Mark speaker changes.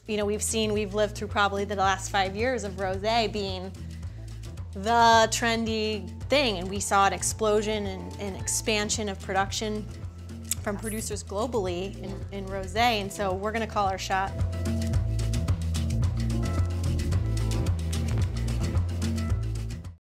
Speaker 1: You know, we've lived through probably the last 5 years of rosé being the trendy thing, and we saw an explosion and expansion of production from producers globally in rosé, and so we're gonna call our shot.